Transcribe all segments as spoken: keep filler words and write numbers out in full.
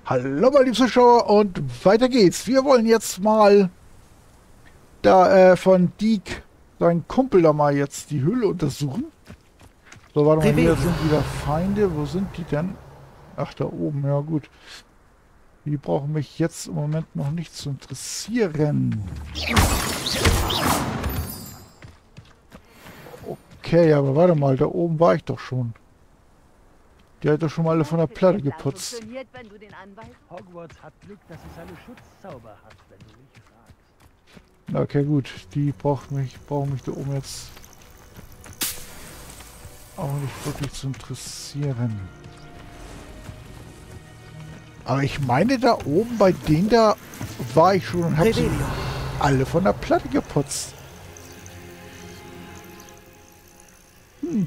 Hallo meine lieben Zuschauer und weiter geht's. Wir wollen jetzt mal da äh, von Deke, sein Kumpel, da mal jetzt die Höhle untersuchen. So, warte mal, hier sind wieder Feinde. Wo sind die denn? Ach, da oben, ja gut. Die brauchen mich jetzt im Moment noch nicht zu interessieren. Okay, aber warte mal, da oben war ich doch schon. Die hat doch schon mal alle von der Platte geputzt. Hogwarts hat Glück, dass es eine Schutzzauber hat, wenn du mich fragst. Okay, gut. Die braucht mich, brauchen mich da oben jetzt auch nicht wirklich zu interessieren. Aber ich meine, da oben bei denen da war ich schon und habe sie alle von der Platte geputzt. Hm.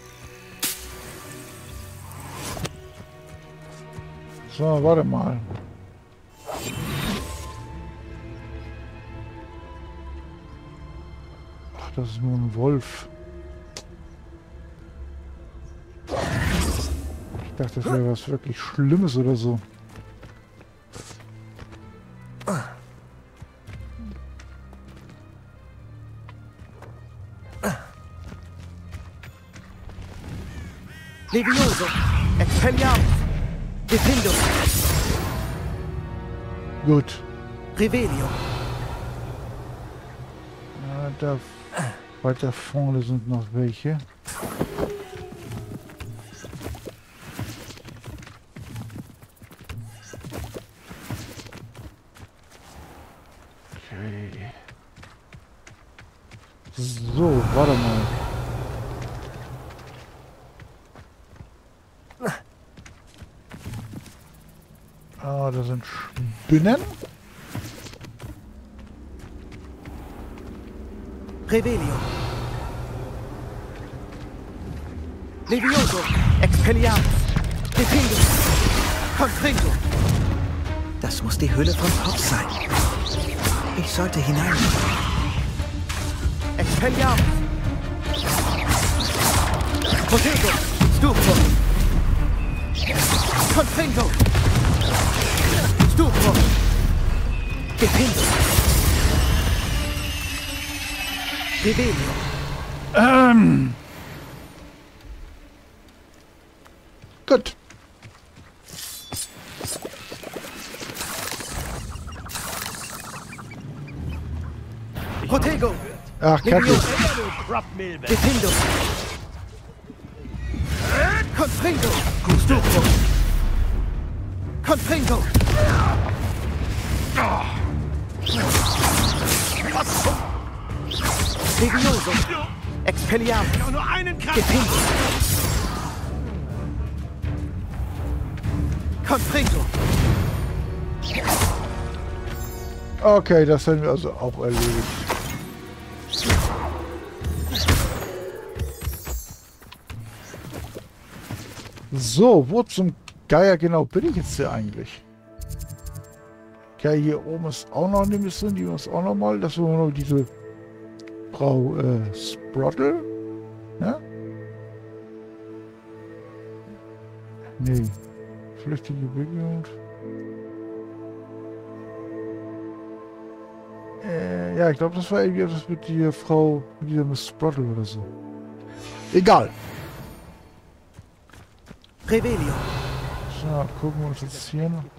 So, warte mal. Ach, das ist nur ein Wolf. Ich dachte, das wäre was wirklich Schlimmes oder so. Levioso! Expelliarmus! Defendo! Gut. Revelio! Ja, da weiter vorne sind noch welche. Okay. So, warte mal. Ah, da sind Spinnen. Revelio! Levioso! Expelliarmus! Defendo! Confringo! Das muss die Höhle von Pops sein. Ich sollte hinein. Expelliarmus! Protego! Stupro! Confringo! Stupro! Defendo! Revelio! Ähm. Gut. Protego! Ach, Kacke. Defendo! Confringo! Stupro! Confringo! Levioso! Expelliarmus! Nur einen Defendo! Confringo! Okay, das haben wir also auch erledigt. So, wo zum Geier genau bin ich jetzt hier eigentlich? Okay, hier oben ist auch noch eine Mission, die uns auch noch mal, das war noch diese Frau äh, Sprottle, ja? Nee, flüchtige Begegnung. Äh, ja, ich glaube, das war irgendwie etwas mit der Frau, mit dieser Miss Sprottle oder so. Egal. Revelio! So, gucken wir uns jetzt hier noch.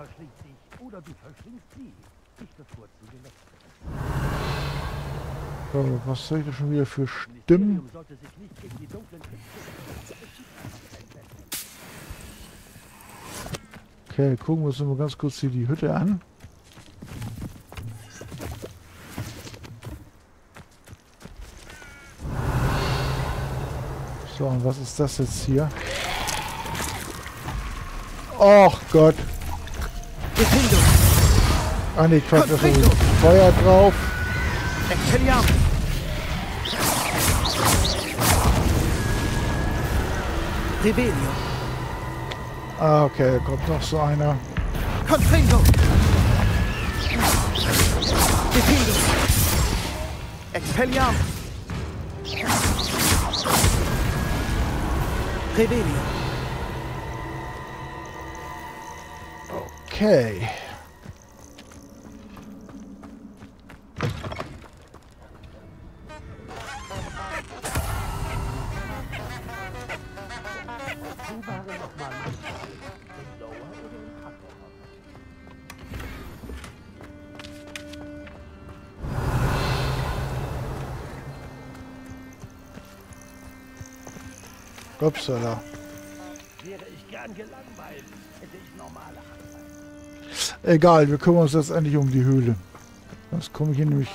So, was soll ich da schon wieder für Stimmen? Okay, gucken wir uns mal ganz kurz hier die Hütte an. So, und was ist das jetzt hier? Och Gott. Defendo! Ah ne, Quatsch, da ist Feuer drauf. Expelliarmus! Revelio! Ah, okay, da kommt noch so einer. Confringo! Defendo! Expelliarmus! Revelio! Okay. Wo waren nochmal im Lower oder im Upper? Upsala. Wäre ich gern gelangweilt, hätte ich normale Arbeit. Egal, wir kümmern uns jetzt endlich um die Höhle. Sonst komme ich hier nämlich...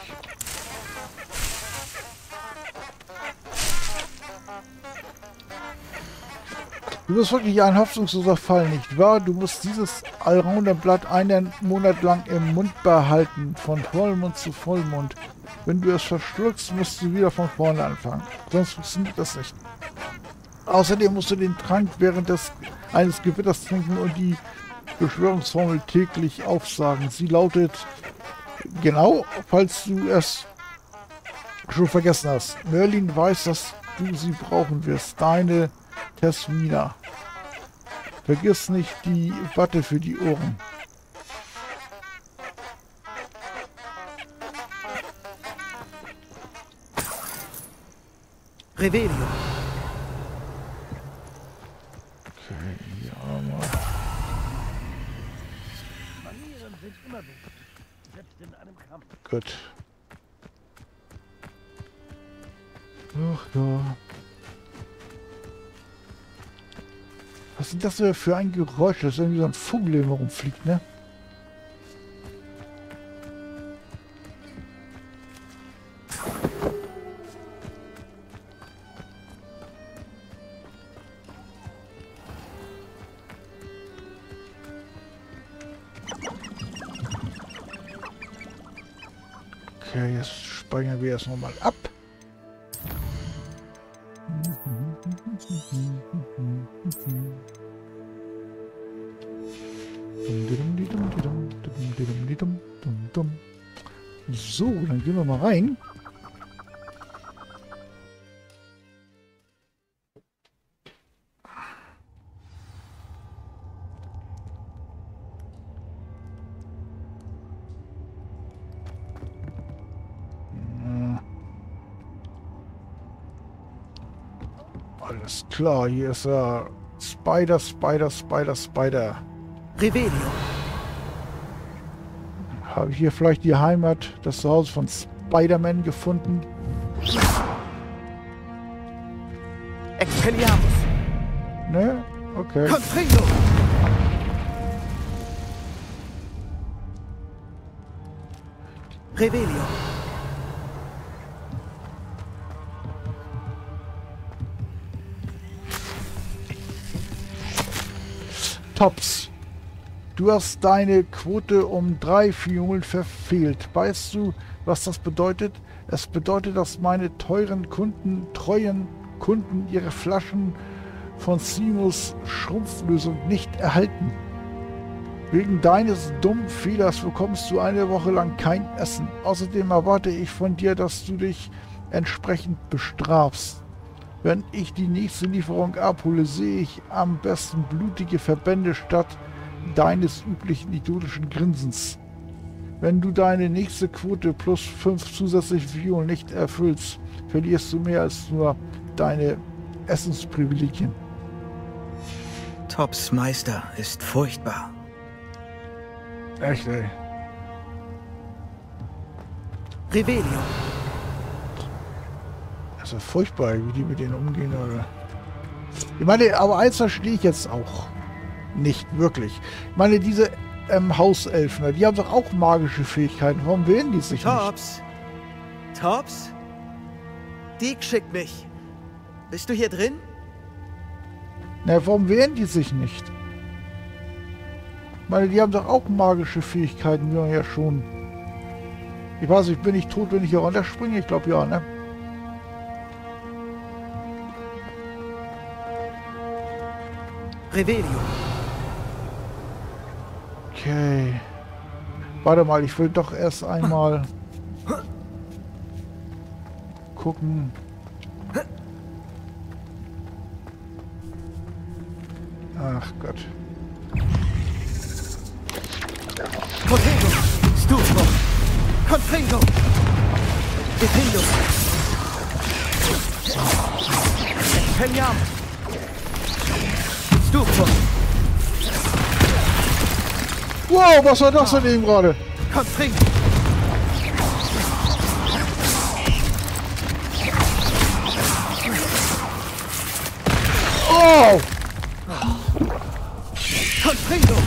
Du bist wirklich ein hoffnungsloser Fall, nicht wahr? Du musst dieses Allrounder-Blatt einen Monat lang im Mund behalten, von Vollmond zu Vollmond. Wenn du es verschluckst, musst du wieder von vorne anfangen. Sonst funktioniert das nicht. Außerdem musst du den Trank während des, eines Gewitters trinken und die Beschwörungsformel täglich aufsagen. Sie lautet, genau, falls du es schon vergessen hast. Merlin weiß, dass du sie brauchen wirst. Deine Tesmina. Vergiss nicht die Watte für die Ohren. Revelio. Okay, ja mal. Manieren sind immer wichtig, selbst in einem Kampf. Gut. Ach ja. Was ist das für ein Geräusch? Das ist irgendwie so ein Vogel, der immer rumfliegt, ne? Okay, jetzt speichern wir erst nochmal ab. So, dann gehen wir mal rein. Alles klar, hier ist er. Spider, Spider, Spider, Spider. Revelio. Habe ich hier vielleicht die Heimat, das Zuhause von Spider-Man gefunden? Expelliarmus. Ne? Okay. Confringo. Revelio. Tops. Du hast deine Quote um drei Fiolen verfehlt. Weißt du, was das bedeutet? Es bedeutet, dass meine teuren Kunden, treuen Kunden ihre Flaschen von Sinus Schrumpflösung nicht erhalten. Wegen deines dummen Fehlers bekommst du eine Woche lang kein Essen. Außerdem erwarte ich von dir, dass du dich entsprechend bestrafst. Wenn ich die nächste Lieferung abhole, sehe ich am besten blutige Verbände statt deines üblichen idiotischen Grinsens. Wenn du deine nächste Quote plus fünf zusätzliche Violen nicht erfüllst, verlierst du mehr als nur deine Essensprivilegien. Tops Meister ist furchtbar. Echt, ey. Revelio. Das ist furchtbar, wie die mit denen umgehen, oder? Ich meine, aber eins verstehe ich jetzt auch nicht wirklich. Ich meine, diese ähm, Hauselfen, die haben doch auch magische Fähigkeiten. Warum wählen die sich nicht? Tops. Tops? Deke schickt mich. Bist du hier drin? Na, warum wehren die sich nicht? Ich meine, die haben doch auch magische Fähigkeiten, wie man ja schon... Ich weiß nicht, bin ich tot, wenn ich hier runterspringe? Ich glaube ja, ne? Revelio. Okay. Warte mal, ich will doch erst einmal gucken. Ach Gott. Confringo! Defindo! Expelliarmus! Stupro! Wow, was war das denn eben gerade? Confringo! Oh! Confringo!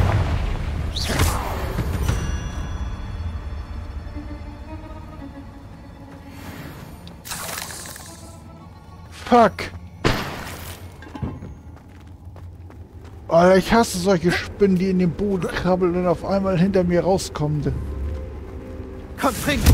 Fuck! Alter, ich hasse solche Spinnen, die in den Boden krabbeln und auf einmal hinter mir rauskommen. Confringo!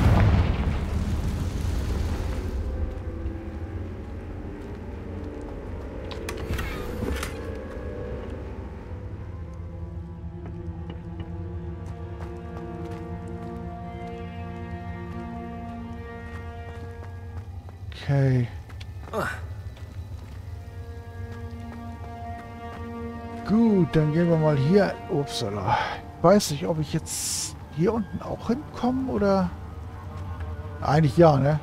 Okay. Gut, dann gehen wir mal hier. Upsala. Ich weiß nicht, ob ich jetzt hier unten auch hinkomme oder... Eigentlich ja, ne?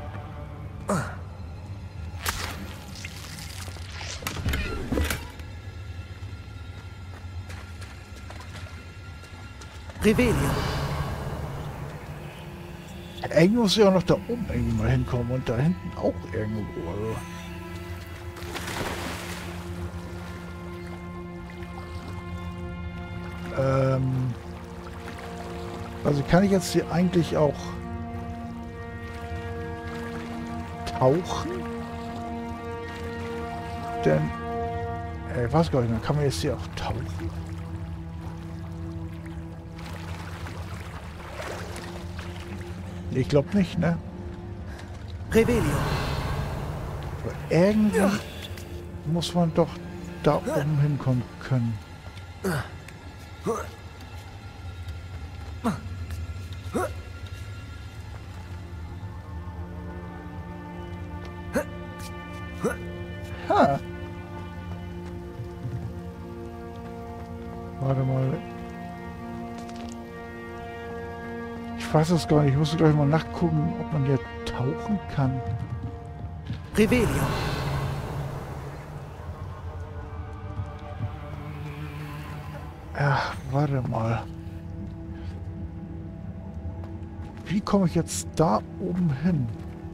Revelio! Irgendwie muss ich auch noch da oben irgendwie mal hinkommen und da hinten auch irgendwo. Also. Ähm, also kann ich jetzt hier eigentlich auch tauchen? Denn, äh, ich weiß gar nicht, dann kann man jetzt hier auch tauchen. Ich glaube nicht, ne? Revelio! Aber irgendwie ja. muss man doch da oben hinkommen können. Ha. Warte mal. Ich weiß es gar nicht. Ich muss gleich mal nachgucken, ob man hier tauchen kann. Revelio! Ach, warte mal. Wie komme ich jetzt da oben hin?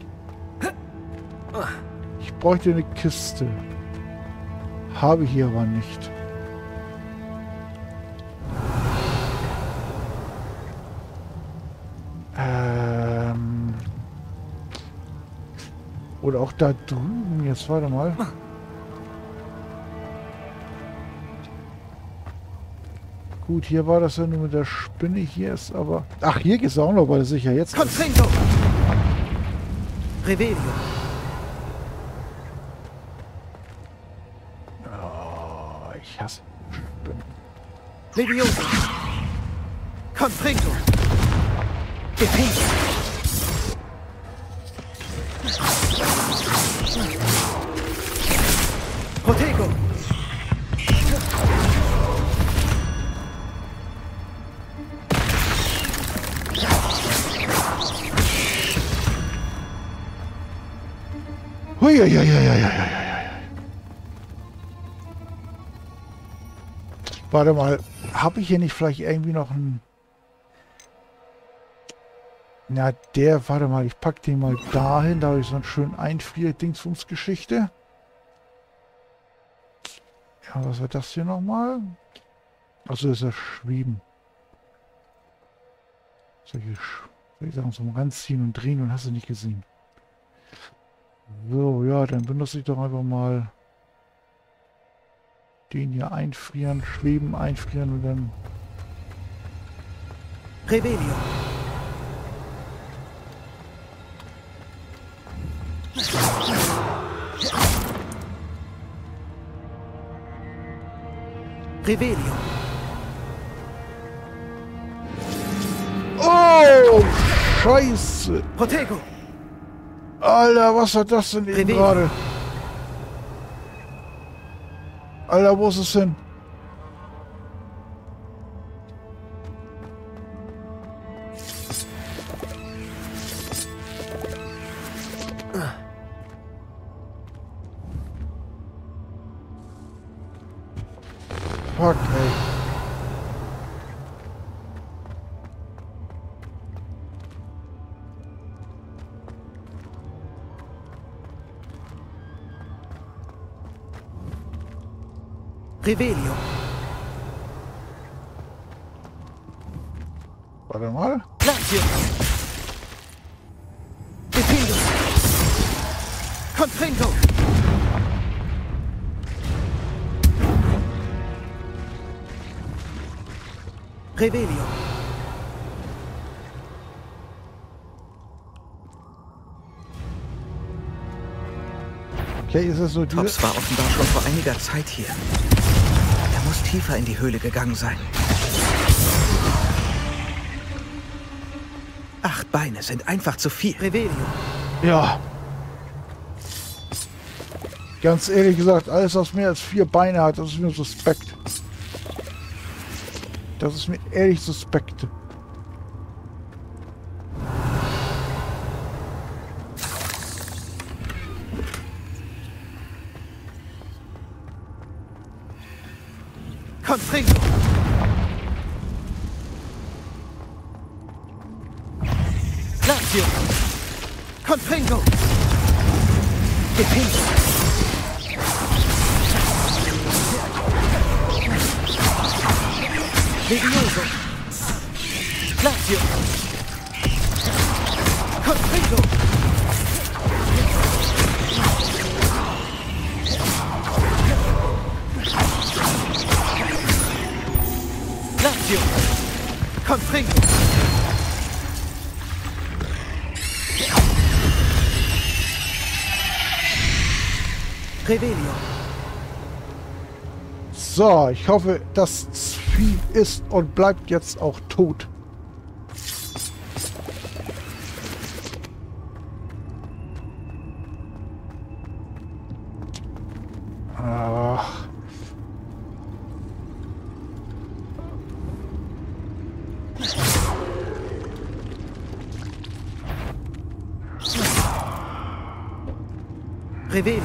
Ich bräuchte eine Kiste. Habe ich hier aber nicht. Ähm. Oder auch da drüben. Jetzt warte mal. Gut, hier war das ja nur mit der Spinne. Hier ist aber... Ach, hier geht es auch noch, weil sicher jetzt... Confringo! Revelio! Oh, ich hasse Spinnen. Leviosa! Confringo! Defindo! Protego! Huiuiuiuiuiui. Warte mal, habe ich hier nicht vielleicht irgendwie noch einen... Na, der, warte mal, ich packe den mal dahin, da habe ich so einen schönen Einfrier-Dingsbums-Geschichte. Ja, was war das hier nochmal? Achso, das ist das Schweben. Solche, soll ich sagen, zum Ranziehen und Drehen und hast du nicht gesehen. So, ja, dann benutze ich doch einfach mal den hier einfrieren, schweben, einfrieren und dann... Revelio! Revelio! Oh, Scheiße! Protego! Alter, was hat das denn eben gerade? Alter, wo ist es hin? Fuck, ey. Revelio. Warte mal. Glacio. Defendo. Confringo. Revelio. Okay, ist es so diese... Tops war offenbar schon vor einiger Zeit hier. Er muss tiefer in die Höhle gegangen sein. Acht Beine sind einfach zu viel. Revelio. Ja. Ganz ehrlich gesagt, alles, was mehr als vier Beine hat, das ist mir suspekt. Das ist mir ehrlich suspekt. Confringo. Glacio. Confringo. Defendo. Legioso. Glacio. Confringo. Glacio. Confringo. Revelio. So, ich hoffe, das Vieh ist und bleibt jetzt auch tot. Ach. Revelio.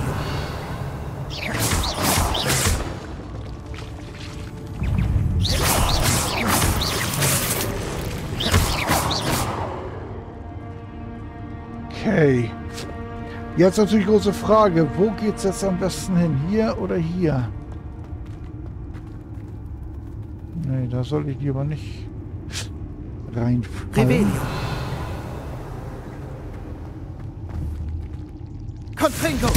Okay. Jetzt natürlich große Frage, wo geht's jetzt am besten hin? Hier oder hier? Nee, da soll ich lieber nicht reinfallen. Revelio. Confringo.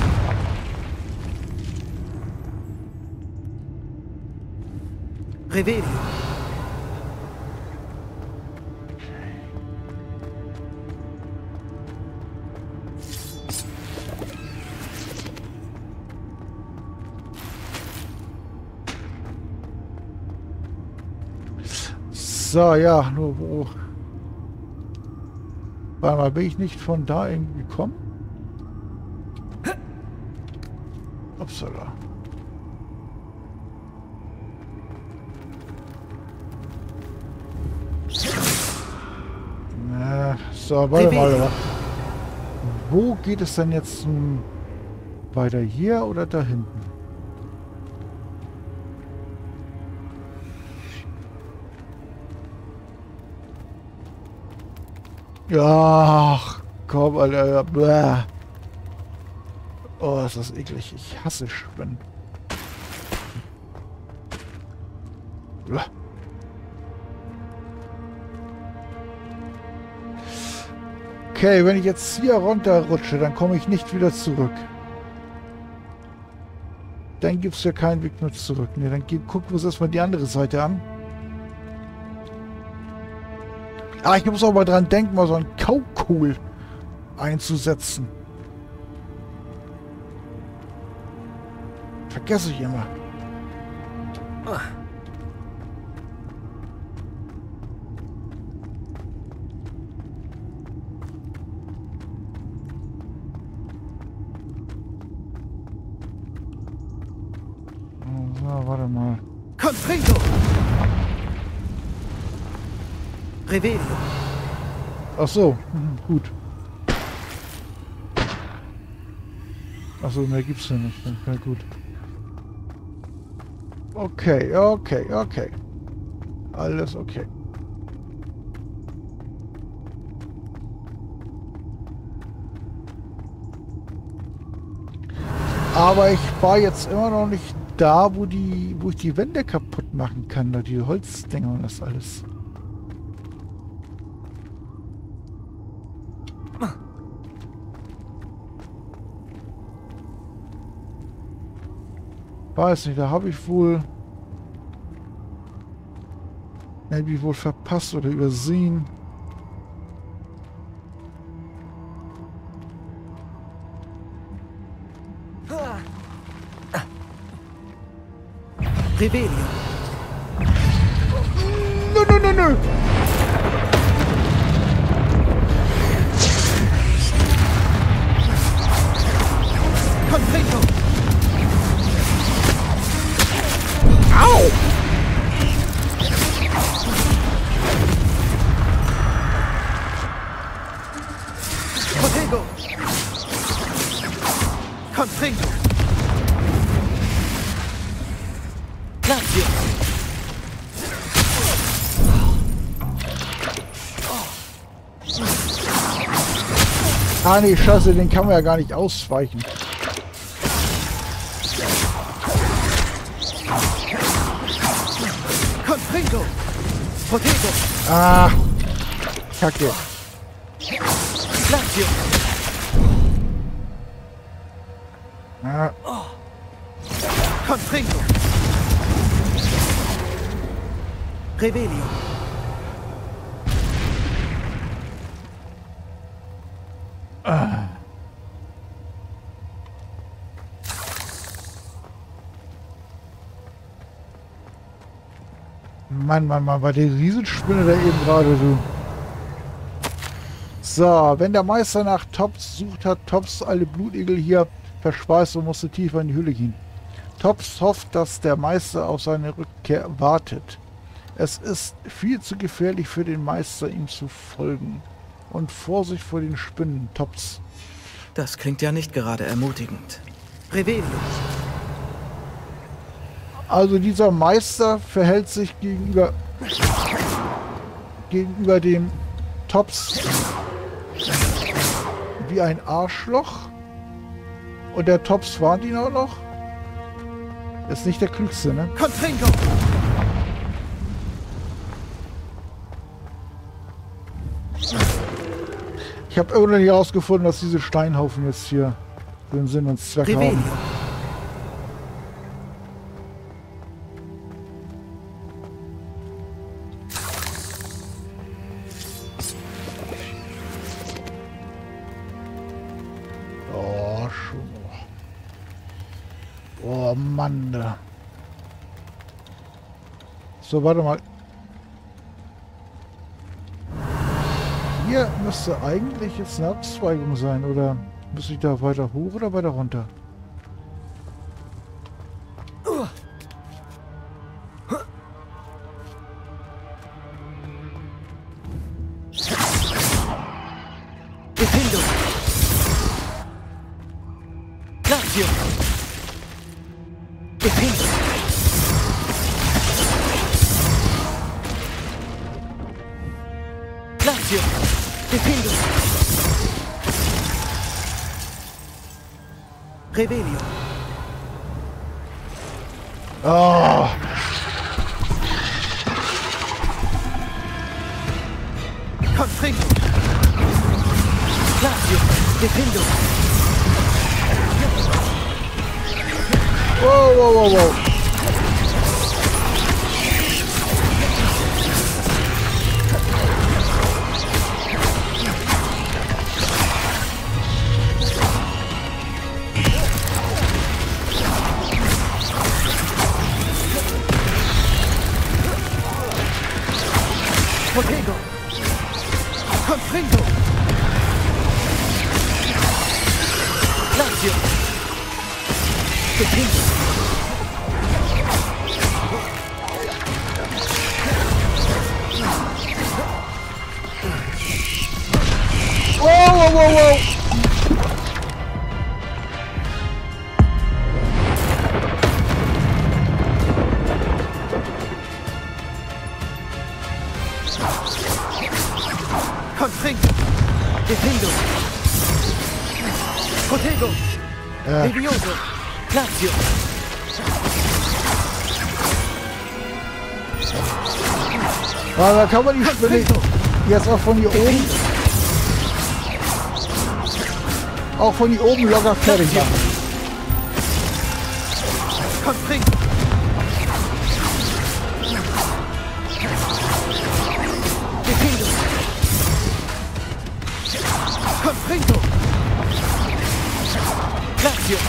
Revelio. So, ja, nur wo... Warte mal, bin ich nicht von da irgendwie gekommen? Upsala. Na, so, warte mal. Aber wo geht es denn jetzt hm, weiter? Hier oder da hinten? Ja, komm, Alter. Bäh. Oh, ist das eklig. Ich hasse Spinnen. Bäh. Okay, wenn ich jetzt hier runterrutsche, dann komme ich nicht wieder zurück. Dann gibt es ja keinen Weg mehr zurück. Ne, dann gucken wir uns erstmal die andere Seite an. Ah, ich muss auch mal dran denken, mal so ein Kaukohl einzusetzen. Vergesse ich immer. Oh. So, warte mal. Confringo. Revelio. Ach so, mhm, gut. Ach so, mehr gibt's ja nicht. Ja, gut. Okay, okay, okay. Alles okay. Aber ich war jetzt immer noch nicht da, wo die, wo ich die Wände kaputt machen kann, da die Holzdinger und das alles. Weiß nicht, da habe ich wohl... Habe ich wohl verpasst oder übersehen. Revelio. Nö, nö, nö, nö. Confringo. Au! Confringo. Confringo. Lazio. Ah nee, scheiße, den kann man ja gar nicht ausweichen. Confringo. Protego. Ah, Kacke. Lazio. Ah, Confringo. Revelio. ah. Mann, Mann, Mann, war die Riesenspinne da eben gerade, du. So, wenn der Meister nach Tops sucht, hat Tops alle Blutegel hier verspeist und musste tiefer in die Hülle gehen. Tops hofft, dass der Meister auf seine Rückkehr wartet. Es ist viel zu gefährlich für den Meister, ihm zu folgen. Und Vorsicht vor den Spinnen, Tops. Das klingt ja nicht gerade ermutigend. Revelio. Also dieser Meister verhält sich gegenüber gegenüber dem Tops wie ein Arschloch. Und der Tops warnt ihn auch noch. Ist nicht der Klügste, ne? Confringo. Ich habe irgendwie nicht herausgefunden, dass diese Steinhaufen jetzt hier den Sinn und Zweck Revelio. haben. Oh, schon. Oh Mann. Da. So, warte mal. Hier müsste eigentlich jetzt eine Abzweigung sein, oder muss ich da weiter hoch oder weiter runter? Defendo. Lazio. Defendo. Lazio. Defendo. Revelio. Oh. Confringo. Lazio. Defendo. Wow, wow, wow, wow. Protego. Confringo. Lazio. Defendo. Wow, wow, wow, wow. Confringo. Defendo. Protego. Ja. Levioso. Lazio. Aber da kann man die Spinne jetzt auch von hier oben, auch von hier oben locker fertig machen. Confringo. Defendo. Confringo. Lazio.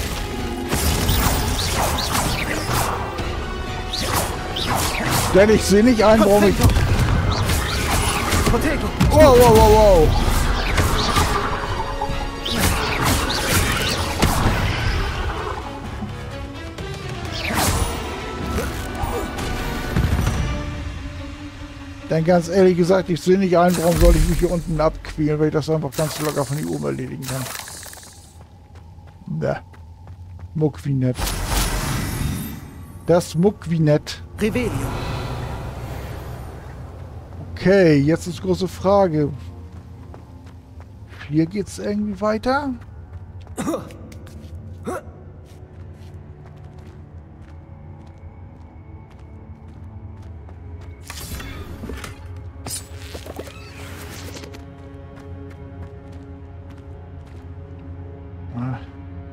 Denn ich sehe nicht ein, warum ich... Protego. Wow, wow, wow, wow. Denn ganz ehrlich gesagt, ich sehe nicht ein, warum soll ich mich hier unten abquälen, weil ich das einfach ganz locker von hier oben erledigen kann. Ne. Muck wie nett. Das Muck wie nett. Revelio. Okay, jetzt ist große Frage. Hier geht's irgendwie weiter. Ah.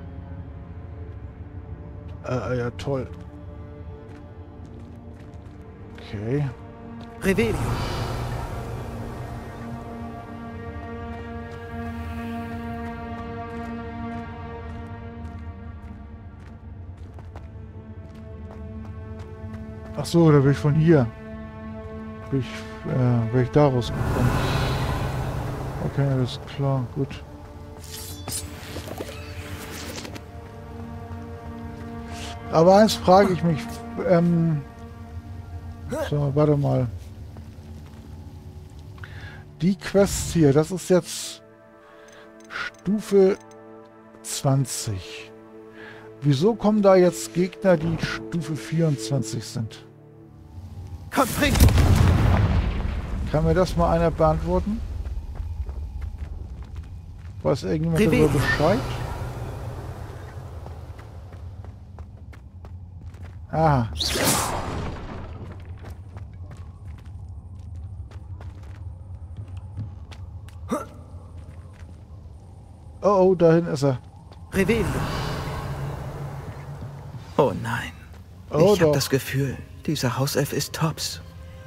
Äh, ja, toll. Okay. Revelio. Ach so, da bin ich von hier. Bin ich, äh, bin ich da rausgekommen. Okay, alles klar, gut. Aber eins frage ich mich, ähm, so, warte mal. Die Quest hier, das ist jetzt Stufe zwanzig. Wieso kommen da jetzt Gegner, die Stufe vierundzwanzig sind? Confringo. Kann mir das mal einer beantworten? Weiß irgendjemand darüber Bescheid? Ah. Oh, oh, dahin ist er. Revelio. Oh nein. Oh, ich habe doch. das Gefühl, dieser Hauself ist Tops.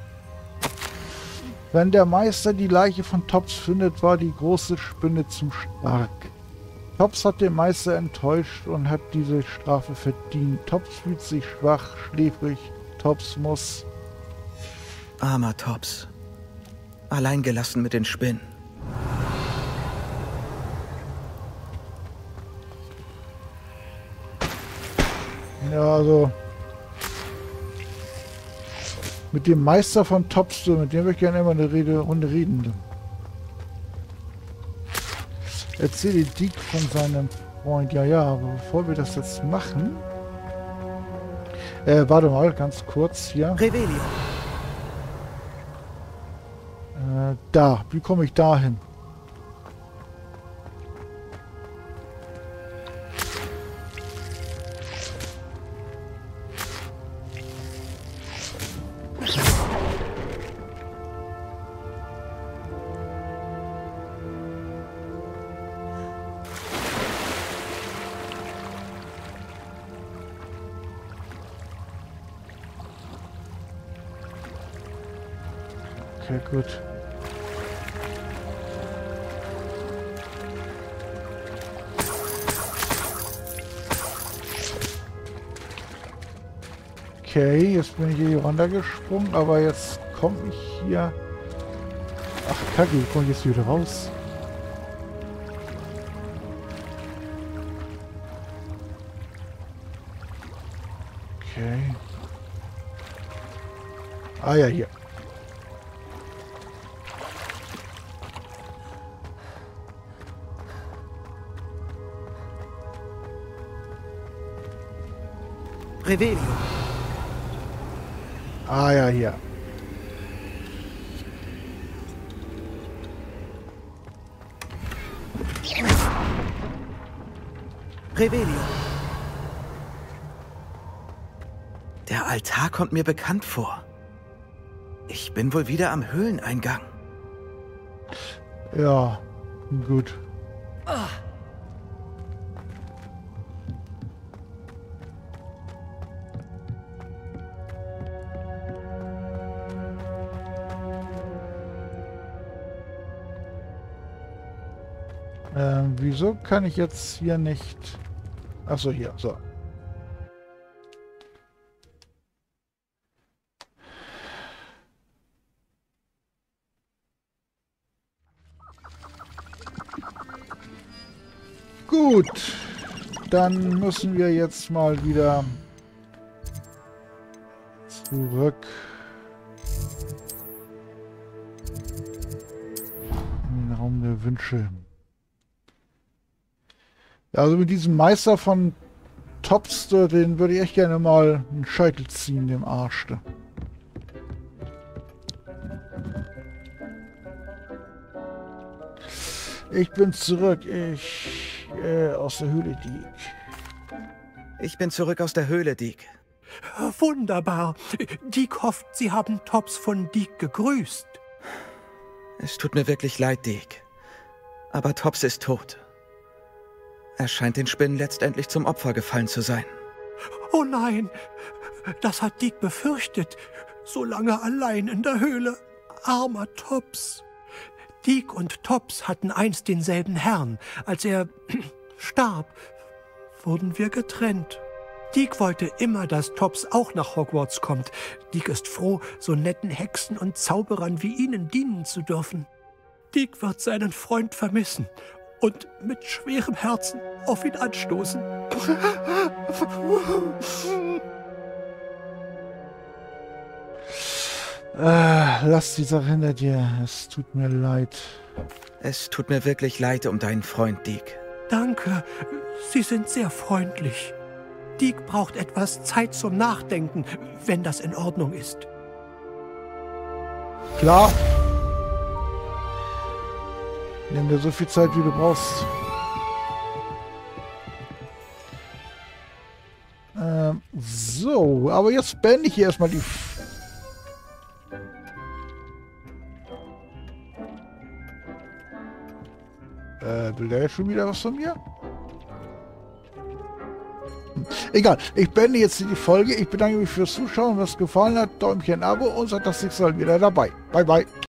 Wenn der Meister die Leiche von Tops findet, war die große Spinne zu stark. Tops hat den Meister enttäuscht und hat diese Strafe verdient. Tops fühlt sich schwach, schläfrig. Tops muss... Armer Tops. Alleingelassen mit den Spinnen. Ja, also... Mit dem Meister von Tops, so, mit dem würde ich gerne immer eine Rede, Runde reden. Erzähle Dick von seinem Freund. Ja, ja, aber bevor wir das jetzt machen... Äh, warte mal, ganz kurz hier. Revelio. Äh, da. Wie komme ich da hin? Okay, gut. Okay, jetzt bin ich hier runtergesprungen, aber jetzt komme ich hier... Ach, Kacke, ich komme jetzt wieder raus. Okay. Ah ja, hier. Revelio. Ah ja, hier. Revelio. Der Altar kommt mir bekannt vor. Ich bin wohl wieder am Höhleneingang. Ja, gut. Ah. Ähm, wieso kann ich jetzt hier nicht... Achso, hier, so. Gut, dann müssen wir jetzt mal wieder zurück in den Raum der Wünsche. Also mit diesem Meister von Tops, den würde ich echt gerne mal einen Scheitel ziehen, dem Arsch. Ich bin zurück. Ich äh, aus der Höhle, Deek. Ich bin zurück aus der Höhle, Deek. Wunderbar. Deek hofft, Sie haben Tops von Deek gegrüßt. Es tut mir wirklich leid, Deek. Aber Tops ist tot. Er scheint den Spinnen letztendlich zum Opfer gefallen zu sein. Oh nein, das hat Deek befürchtet. So lange allein in der Höhle. Armer Tops. Deek und Tops hatten einst denselben Herrn. Als er starb, wurden wir getrennt. Deek wollte immer, dass Tops auch nach Hogwarts kommt. Deek ist froh, so netten Hexen und Zauberern wie Ihnen dienen zu dürfen. Deek wird seinen Freund vermissen und mit schwerem Herzen auf ihn anstoßen. Äh, lass die Sache hinter dir. Es tut mir leid. Es tut mir wirklich leid um deinen Freund, Deek. Danke, Sie sind sehr freundlich. Deek braucht etwas Zeit zum Nachdenken, wenn das in Ordnung ist. Klar. Nimm dir so viel Zeit, wie du brauchst. Ähm, so, aber jetzt beende ich hier erstmal die... Äh, will der jetzt schon wieder was von mir? Egal, ich beende jetzt die Folge. Ich bedanke mich fürs Zuschauen. Wenn es gefallen hat, Däumchen, Abo und sagt das nächste Mal wieder dabei. Bye, bye.